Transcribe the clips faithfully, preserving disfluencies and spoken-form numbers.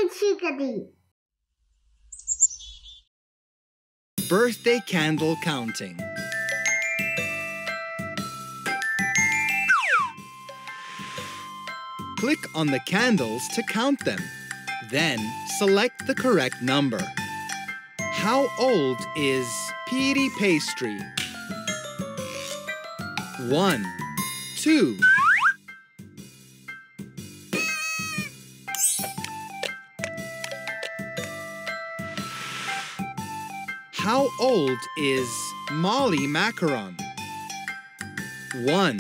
Chickadee. Birthday candle counting. Click on the candles to count them. Then select the correct number. How old is Petey Pastry? One, two. How old is Molly Macaron? One.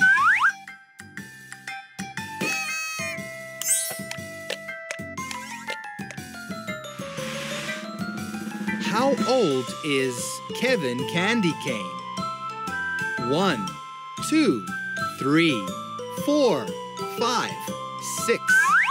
How old is Kevin Candy Cane? One, two, three, four, five, six.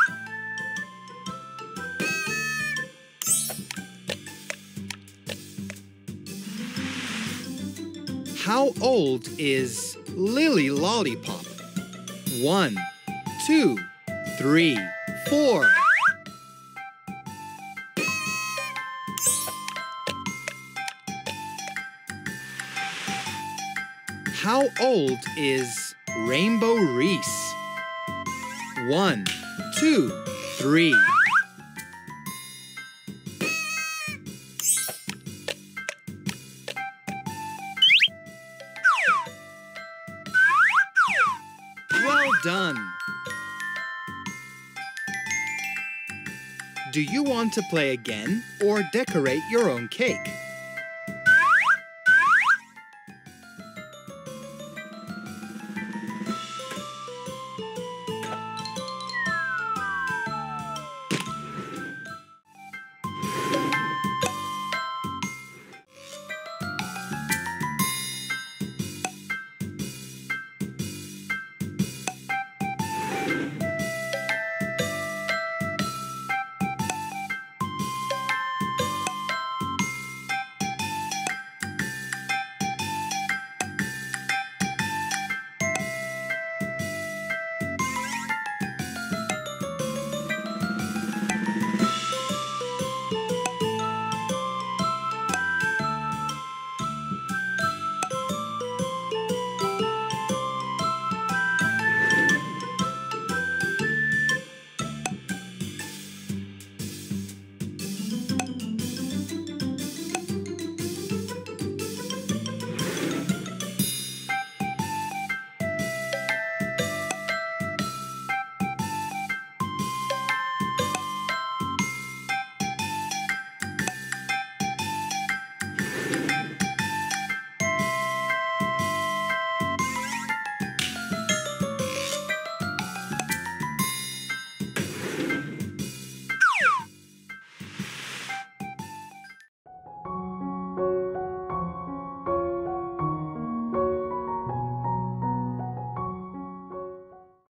How old is Lily Lollipop? One, two, three, four. How old is Rainbow Reese? One, two, three. Well done! Do you want to play again or decorate your own cake?